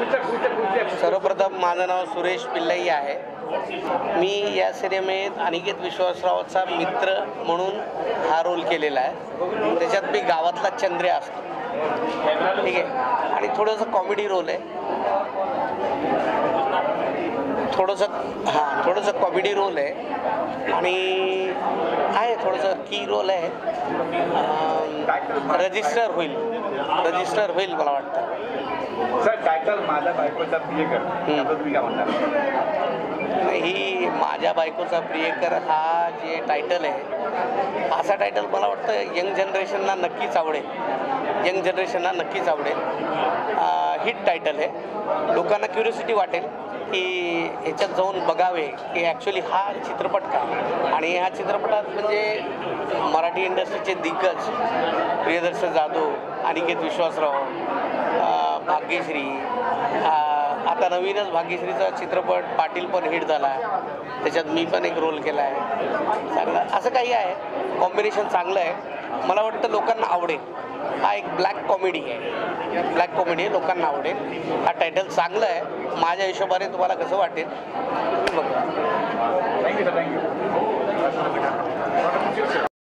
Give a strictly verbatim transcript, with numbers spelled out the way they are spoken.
सर्वप्रथम माझं नाव सुरेश पिल्लाई आहे। मी या सिनेमेत अनिकेत विश्वासरावचा मित्र म्हणून हा रोल केलेला आहे। त्याच्यात मी गावातला चंद्रे असतो, ठीक आहे, आणि थोडंसं कॉमेडी रोल आहे, थोडंसं हां थोडंसं कॉमेडी रोल आहे आणि आहे थोडंसं की रोल आहे। रजिस्टर होईल रजिस्टर होईल मला वाटतं। सर टायटल माझ्या बायकोचा प्रियकर, तुम्ही काय म्हणता? ही माझ्या बायकोचा प्रियकर हा जे टायटल आहे, असा टायटल मला वाटतं यंग जनरेशनला नक्कीच आवडेल, यंग जनरेशनला नक्कीच आवडेल। हिट टायटल आहे, लोकांना क्युरियोसिटी वाटेल की ह्याच्यात जाऊन बघावे की ॲक्च्युली हा चित्रपट का। आणि ह्या चित्रपटात म्हणजे मराठी इंडस्ट्रीचे दिग्गज प्रियदर्शन जाधव, अनिकेत विश्वासराव, भाग्यश्री, आता नवीनच भाग्यश्रीचा चित्रपट पाटील पण हिट झाला, त्याच्यात मी पण एक रोल केला आहे। चांगलं असं काही आहे, कॉम्बिनेशन चांगलं आहे, मला वाटतं लोकांना आवडेल। हा एक ब्लॅक कॉमेडी आहे, ब्लॅक कॉमेडी आहे, लोकांना आवडेल। हा टायटल चांगलं आहे, माझ्या हिशोबाने तुम्हाला कसं वाटेल तुम्ही बघा। Thank you sir, thank you.